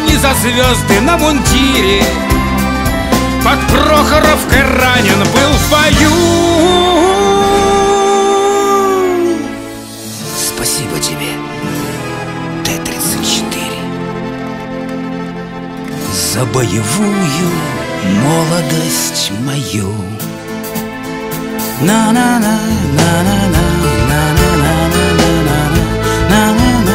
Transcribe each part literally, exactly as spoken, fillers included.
ни за звезды на мундире. Под Прохоровкой ранен был в бою. Спасибо тебе, Т тридцать четыре, за боевую молодость мою. На-на-на, на-на-на, на-на-на, на-на-на,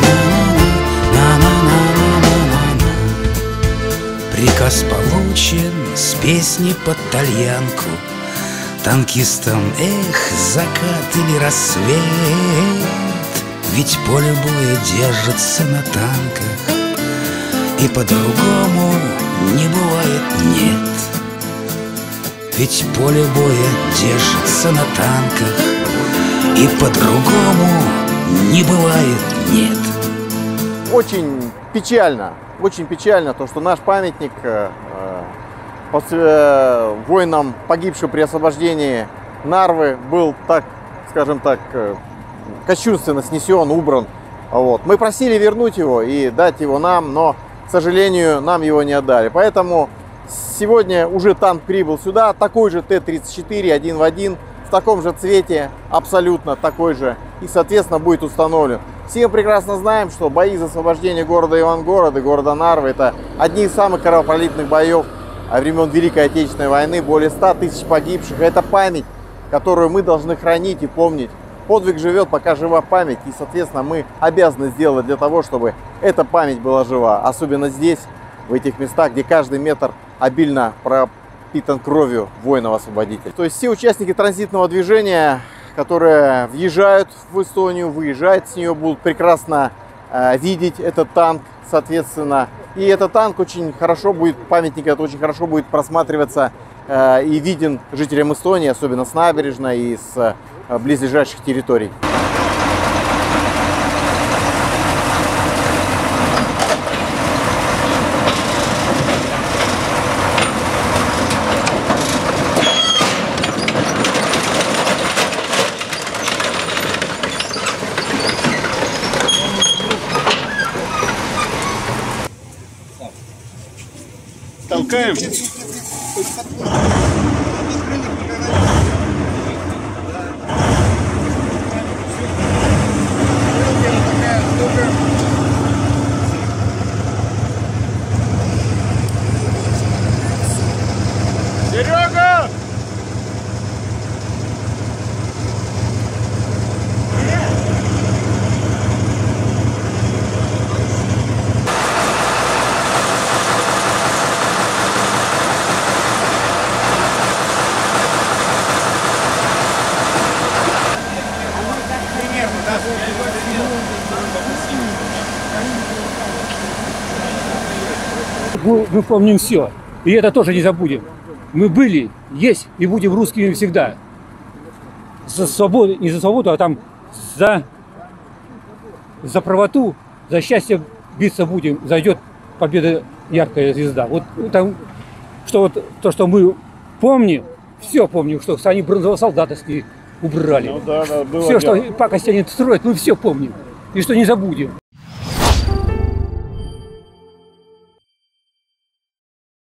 на-на-на. Приказ получен с песни под тальянку. Танкистам, эх, закат или рассвет, ведь поле боя держится на танках, и по-другому не бывает, нет. Ведь поле боя держится на танках, и по-другому не бывает, нет. Очень печально, очень печально то, что наш памятник э, после, воинам, погибшим при освобождении Нарвы, был так, скажем так, э, кощунственно снесен, убран. Вот. Мы просили вернуть его и дать его нам, но, к сожалению, нам его не отдали. Поэтому сегодня уже танк прибыл сюда, такой же Т тридцать четыре, один в один, в таком же цвете, абсолютно такой же, и, соответственно, будет установлен. Все мы прекрасно знаем, что бои за освобождение города Ивангорода, города Нарвы, это одни из самых кровопролитных боев времен Великой Отечественной войны, более ста тысяч погибших. Это память, которую мы должны хранить и помнить. Подвиг живет, пока жива память, и, соответственно, мы обязаны сделать для того, чтобы эта память была жива, особенно здесь, в этих местах, где каждый метр обильно пропитан кровью воинов-освободителей. То есть все участники транзитного движения, которые въезжают в Эстонию, выезжают с нее, будут прекрасно э, видеть этот танк, соответственно. И этот танк очень хорошо будет, памятник этот очень хорошо будет просматриваться э, и виден жителям Эстонии, особенно с набережной и с э, близлежащих территорий. Толкаем. Серега! Мы помним все, и это тоже не забудем. Мы были, есть и будем русскими всегда. За свободу, не за свободу, а там за, за правоту, за счастье биться будем. Зайдет победа, яркая звезда. Вот там, что вот то, что мы помним, все помним, что они бронзового солдата с ней убрали. Ну, да, да, было все, дело. Что пакости они строят, мы все помним. И что не забудем.